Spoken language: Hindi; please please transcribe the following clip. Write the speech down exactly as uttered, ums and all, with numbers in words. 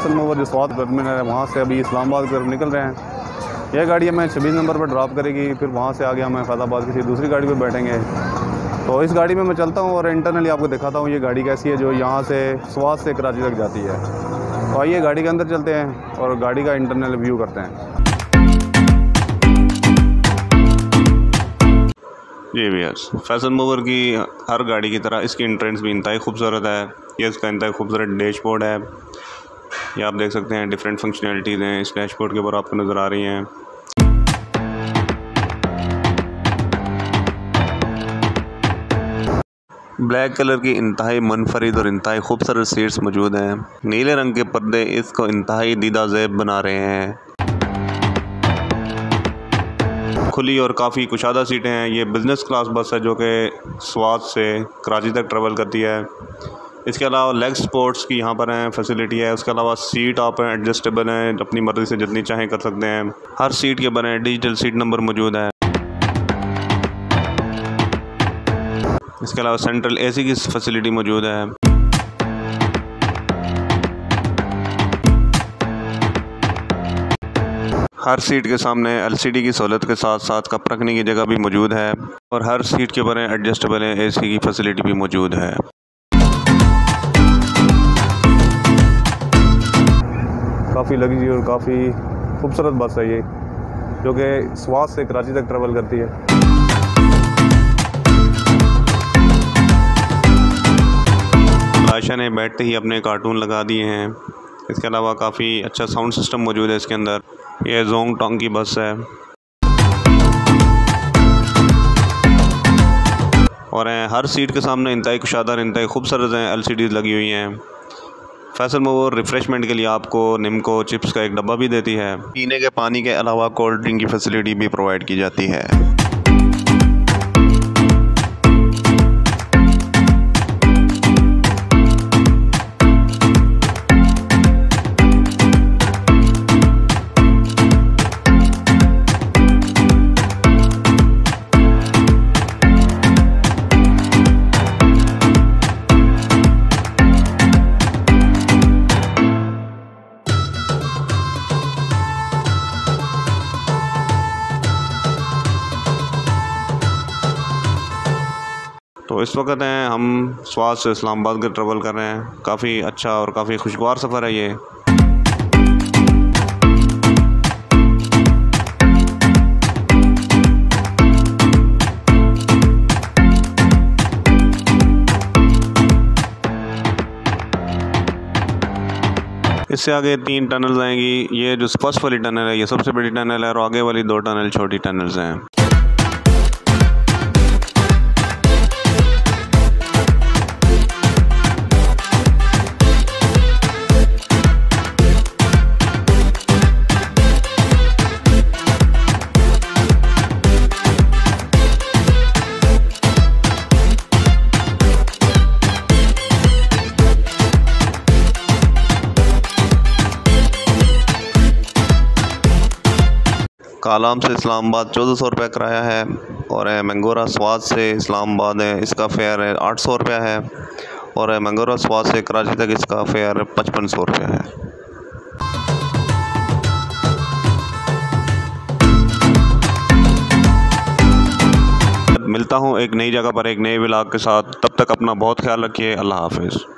फैसल मूवर जो स्वात टर्मिनल है वहाँ से अभी इस्लामाबाद की तरफ निकल रहे हैं। यह गाड़ी हमें छब्बीस नंबर पर ड्रॉप करेगी, फिर वहाँ से आगे हम फैज़ाबाद किसी दूसरी गाड़ी पर बैठेंगे। तो इस गाड़ी में मैं चलता हूँ और इंटरनली आपको दिखाता हूँ ये गाड़ी कैसी है जो यहाँ से स्वात से कराची तक जाती है। तो आइए गाड़ी के अंदर चलते हैं और गाड़ी का इंटरनल व्यू करते हैं। जी भैयास, फैसल मूवर की हर गाड़ी की तरह इसकी एंट्रेंस भी इंतहाई खूबसूरत है। ये इसका इंतहाई खूबसूरत डैशबोर्ड है। ये आप देख सकते हैं डिफरेंट फंक्शनैलिटीज़ हैं इस डैशबोर्ड के ऊपर आपको नज़र आ रही हैं। ब्लैक कलर की इंतहाई मुनफरिद और इंतहाई खूबसूरत सीट्स मौजूद हैं। नीले रंग के पर्दे इसको इंतहाई दीदा ज़ेब बना रहे हैं। खुली और काफ़ी कुशादा सीटें हैं। ये बिज़नेस क्लास बस है जो कि स्वात से कराची तक ट्रैवल करती है। इसके अलावा लेग स्पोर्ट्स की यहाँ पर हैं फैसिलिटी है। उसके अलावा सीट आप एडजस्टेबल हैं, अपनी मर्ज़ी से जितनी चाहें कर सकते हैं। हर सीट के बने डिजिटल सीट नंबर मौजूद है। इसके अलावा सेंट्रल एसी की फैसिलिटी मौजूद है। हर सीट के सामने एलसीडी की सहूलत के साथ साथ कप रखने की जगह भी मौजूद है और हर सीट के ऊपर एडजस्टेबल एसी की फैसिलिटी भी मौजूद है। काफ़ी लग्जरी और काफ़ी खूबसूरत बस है ये जो कि स्वात से कराची तक ट्रैवल करती है। आयशा ने बैठते ही अपने कार्टून लगा दिए हैं। इसके अलावा काफ़ी अच्छा साउंड सिस्टम मौजूद है इसके अंदर। ये जोंग टोंग की बस है और हर सीट के सामने इंतहाई कुशादा इंतहाई खूबसूरत हैं एलसीडीज़ लगी हुई हैं। फैसल मूवर रिफ़्रेशमेंट के लिए आपको निम्को चिप्स का एक डब्बा भी देती है। पीने के पानी के अलावा कोल्ड ड्रिंक की फैसिलिटी भी प्रोवाइड की जाती है। तो इस वक्त हैं हम स्वात से इस्लामाबाद के ट्रैवल कर रहे हैं। काफ़ी अच्छा और काफ़ी खुशगवार सफ़र है ये। इससे आगे तीन टनल्स आएंगी। ये जो फर्स्ट वाली टनल है ये सबसे बड़ी टनल है और आगे वाली दो टनल छोटी टनल्स हैं। कालाम से इस्लामाबाद चौदह सौ रुपये किराया है और मंगोरा स्वात से इस्लामाबाद है इसका फेयर है आठ सौ रुपया है और मंगोरा स्वात से कराची तक इसका फेयर पचपन सौ रुपया है। मिलता हूँ एक नई जगह पर एक नए व्लॉग के साथ। तब तक अपना बहुत ख्याल रखिए। अल्लाह हाफिज़।